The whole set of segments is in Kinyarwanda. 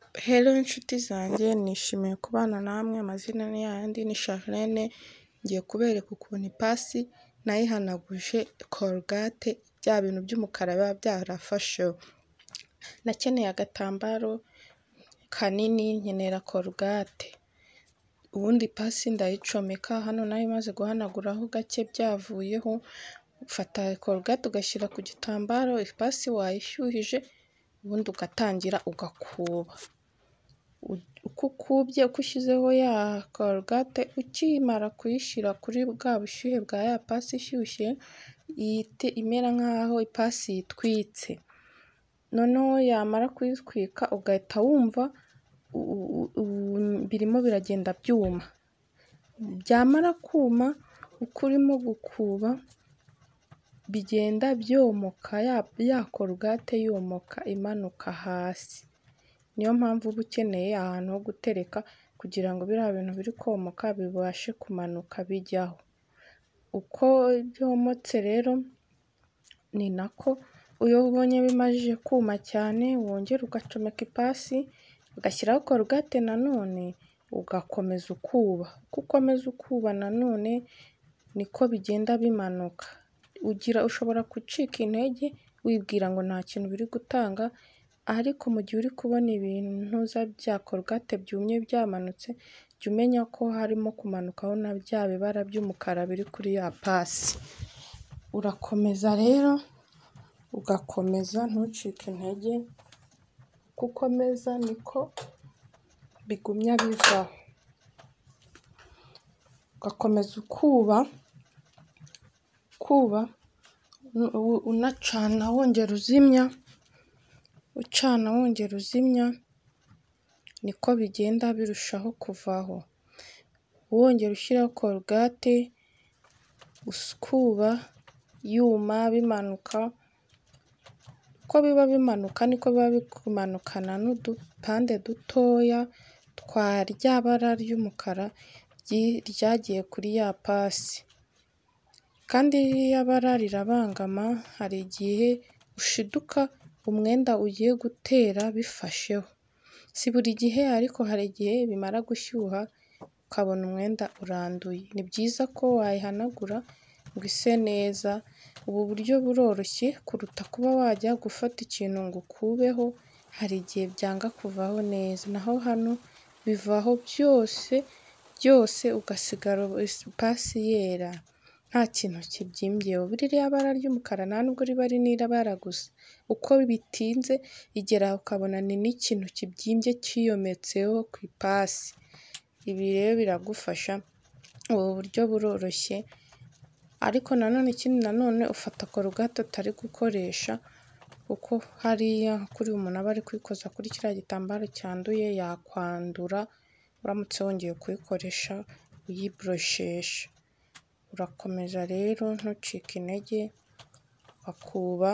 Hello inshuti zanjye, nishimiye kubana namwe. Amazina ni yayandi, ni Charlene. Ngiye kubereka ukuntu ipasi nayihanaguje korogate, bya bintu by'umukara biba byarafasheho. Nakeneye agatambaro kanini, nkenera korogate. Ubundi ipasi ndayicomeka, hano nayo imaze guhanaguraho gake byavuyeho. Ufata korogate ugashyira ku gitambaro, ipasi wayishyuhije, ubundi ugatangira ugakuba. Uko ukubye, uko ushyizeho ya korogate, ukimara kuyishyira kuri bwa bushyuhe bwa ya pasi ishyushye, ihita imera nk'aho ipasi yitwitse. Noneho yamara kuyitwika, ugahita wumva birimo biragenda byuma. Byamara kuma, uko urimo gukuba, bigenda byomoka, ya korogate yomoka imanuka hasi. Niyo mpamvu uba ukeneye ahantu ho gutereka kugira ngo biriya bintu biri komoka bibashe kumanuka bijyaho. Uko byomotse rero ni nako iyo ubonye bimaze kuma cyane, wongera ugacomeka ipasi, ugashyiraho korogate nanone, ugakomeza ukuba. Uko ukomeza ukuba nanone niko bigenda bimanuka. Ushobora gucika intege wibwira ngo nta kintu biri gutanga, ariko mu gihe uri kubona ibintu bya korogate byumye byamanutse, jya umenya ko harimo kumanukaho na bya bibara by'umukara biri kuri ya pasi. Urakomeza rero, ugakomeza ntucike intege. Uko ukomeza niko bigumya bivaho. Ugakomeza ukuba, unacana wongera uzimya, ucana wongera uzimya, niko bigenda birushaho kuvaho. Wongera ushyiraho korogate, ukuba, yuma, bimanuka. Uko biba bimanuka niko biba bimanukana n'udupande dutoya twa rya bara ry'umukara ryagiye kuri ya pasi. Kandi iriya bara rirabangama, hari igihe ushiduka umwenda ugiye gutera bifasheho. Si buri gihe, ariko hari igihe bimara gushyuha ukabona umwenda uranduye. Ni byiza ko wayihanagura ngo ise neza. Ubu buryo buroroshye kuruta kuba wajya gufata ikintu ngo ukubeho, hari igihe byanga kuvaho neza. Naho hano bivaho byose ugasigara ipasi yera, nta kintu kibyimbyeho. Ririya bara ry'umukara nta nubwo riba ari n'ibara gusa, uko bitinze igera ukabona ni n'ikintu kibyimbye kiyometseho ku ipasi. Ibi rero biragufasha, ubu buryo buroroshye. Ariko nanone ikindi ufata korogate utari gukoresha, kuko hariya kuri umuntu aba ari kuyikoza kuri kiriya gitambaro cyanduye, yakwandura uramutse wongeye kuyikoresha uyiboroshesha. Urakomeza rero ntucike intege, ugakuba,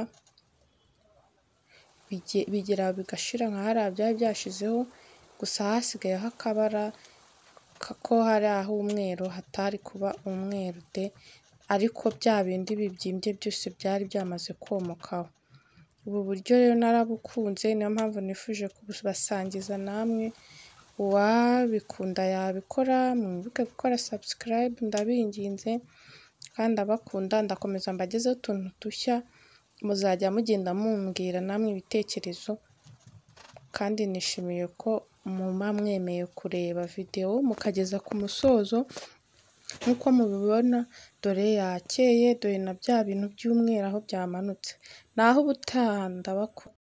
bigera bigashira nka hariya byari byashizeho, gusa hasigayeho akabara ko hari aho umweru hatari kuba umweru de, ariko bya bindi bibyimbye byose byari byamaze komokaho. Ubu buryo rero narabukunze, niyo mpamvu nifuje kubasangiza namwe. Uwabikunda yabikora. Mwibuke gukora subscribe ndabinginze, kandi abakunda ndakomeza mbagezeho utuntu dushya, muzajya mugenda mumbwira namwe ibitekerezo, kandi nishimiye ko muba mwemeye kureba videwo mukageza ku musozo. Nk'uko mubibona, dore yakeye, dore na bya bintu by'umweru aho byamanutse. Naho ubutaha ndabakunda.